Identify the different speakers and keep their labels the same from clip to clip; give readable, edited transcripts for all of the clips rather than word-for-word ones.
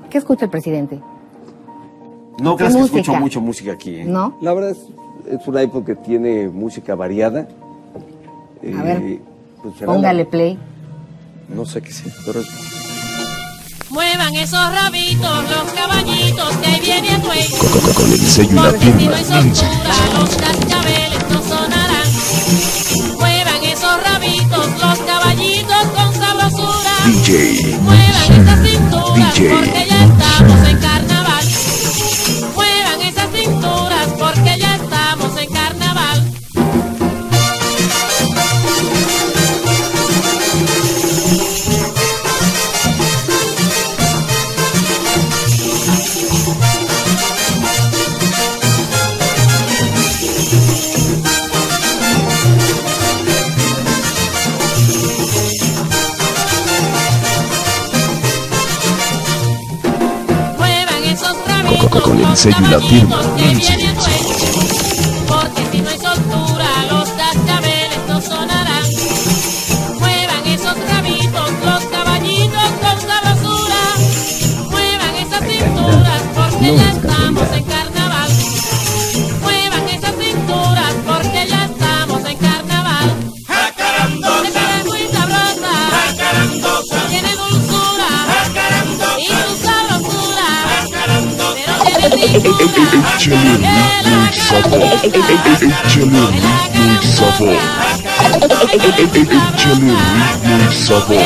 Speaker 1: ¿Qué escucha el presidente?
Speaker 2: No creas que escucho mucho música aquí, ¿eh?
Speaker 1: ¿No?
Speaker 3: La verdad es una época que tiene música variada.
Speaker 1: A ver,
Speaker 3: pues
Speaker 1: póngale play.
Speaker 3: No sé qué sea, pero...
Speaker 4: Muevan esos rabitos, los caballitos, que ahí viene el güey.
Speaker 5: Con el sello y la
Speaker 4: Porque si no
Speaker 5: firma.
Speaker 4: hay soltura, los cascabeles no sonarán. Muevan esos rabitos, los caballitos con sabrosura.
Speaker 5: DJ.
Speaker 4: Muevan esas cinturas,
Speaker 5: DJ.
Speaker 4: porque ya estamos en carnaval. Muevan esas cinturas, porque ya estamos en carnaval.
Speaker 5: Con el sello y la firma.
Speaker 4: Porque si no hay soltura, los cascabeles no sonarán. Muevan esos rabitos, los caballitos con sabrosura. Muevan esas cinturas, porque ya estamos en carnaval. Muevan esas cinturas, porque ya estamos en carnaval. Esta es muy sabrosa, tiene dulzura y su sabrosura.
Speaker 5: Échale muy sabor. Échale muy sabor. Échale muy sabor.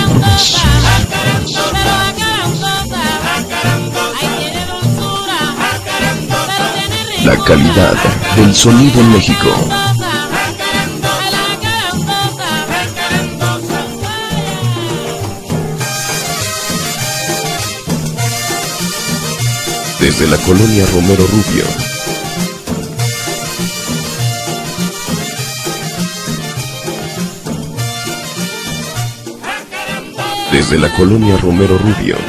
Speaker 5: La calidad del sonido en México. Desde la colonia Romero Rubio. Desde la colonia Romero Rubio.